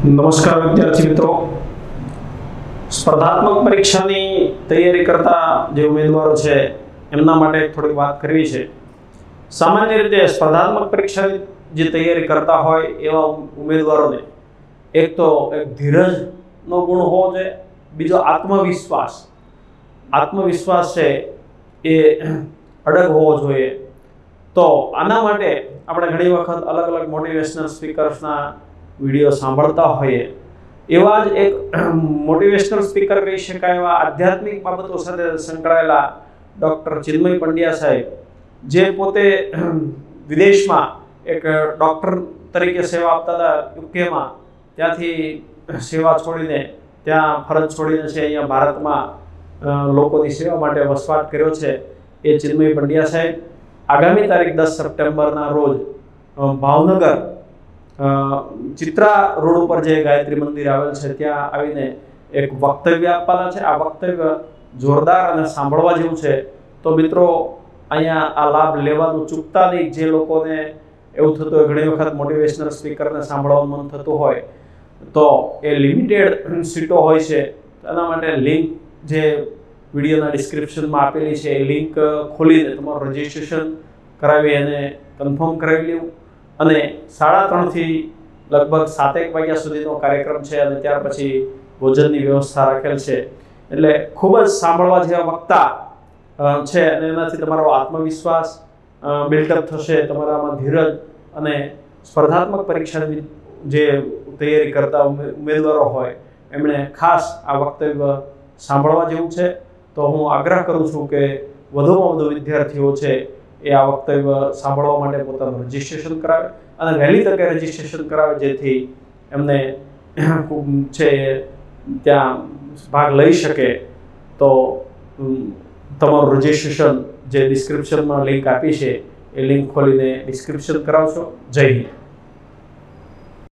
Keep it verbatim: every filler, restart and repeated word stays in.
નમસ્કાર વિદ્યાર્થી મિત્રો, સ્પર્ધાત્મક પરીક્ષાની તૈયારી કરતા જે ઉમેદવારો છે એમના માટે થોડી વાત કરવી છે। સામાન્ય રીતે સ્પર્ધાત્મક પરીક્ષાની જે તૈયારી કરતા હોય એવા ઉમેદવારોને એક તો એક ધીરજનો ગુણ હોવો જોઈએ, બીજો આત્મવિશ્વાસ આત્મવિશ્વાસ છે એ અડગ હોવો જોઈએ। તો આના માટે આપણે ઘણી વખત અલગ અલગ મોટિવેશનલ સ્પીકર્સના વિડીયો સાંભળતા હોઈએ। એવા જ એક મોટિવેશનલ સ્પીકર કહી શકાય એવા આધ્યાત્મિક બાબતો સાથે સંકળાયેલા ડૉક્ટર ચિન્મય પંડ્યા સાહેબ, જે પોતે વિદેશમાં એક ડૉક્ટર તરીકે સેવા આપતા હતા યુકેમાં, ત્યાંથી સેવા છોડીને ત્યાં ફરજ છોડીને છે અહીંયા ભારતમાં લોકોની સેવા માટે વસવાટ કર્યો છે એ ચિન્મય પંડ્યા સાહેબ આગામી તારીખ દસ સપ્ટેમ્બરના રોજ ભાવનગર ચિત્રા રોડ ઉપર જે ગાયત્રી મંદિર આવેલ છે ત્યાં આવીને એક વક્તવ્ય આપવાના છે। આ વક્તવ્ય જોરદાર અને સાંભળવા જેવું છે। તો મિત્રો અહીંયા આ લાભ લેવાનું ચૂકતા નહીં। જે લોકોને એવું થતું હોય ઘણી વખત મોટિવેશનલ સ્પીકરને સાંભળવાનું મન થતું હોય તો એ લિમિટેડ સીટો હોય છે, એના માટે લિંક જે વિડીયોના ડિસ્ક્રિપ્શનમાં આપેલી છે એ લિંક ખોલીને તમારું રજિસ્ટ્રેશન કરાવી અને કન્ફર્મ કરાવી લેવું। અને સાડા ત્રણથી લગભગ સાતેક વાગ્યા સુધીનો કાર્યક્રમ છે અને ત્યાર પછી ભોજનની વ્યવસ્થા રાખેલ છે। એટલે ખૂબ જ સાંભળવા જેવા વક્તા છે અને એનાથી તમારો આત્મવિશ્વાસ બિલ્ડઅપ થશે, તમારામાં ધીરજ અને સ્પર્ધાત્મક પરીક્ષાની જે તૈયારી કરતા ઉમેદવારો હોય એમણે ખાસ આ વક્તવ્ય સાંભળવા જેવું છે। તો હું આગ્રહ કરું છું કે વધુમાં વધુ વિદ્યાર્થીઓ છે એ આ વક્તવ્ય સાંભળવા માટે પોતાનું રજિસ્ટ્રેશન કરાવે અને વહેલી તકે રજિસ્ટ્રેશન કરાવે, જેથી એમને છે ત્યાં ભાગ લઈ શકે। તો તમારું રજિસ્ટ્રેશન જે ડિસ્ક્રિપ્શનમાં લિંક આપી છે એ લિંક ખોલીને ડિસ્ક્રિપ્શન કરાવશો। જય હિન્દ।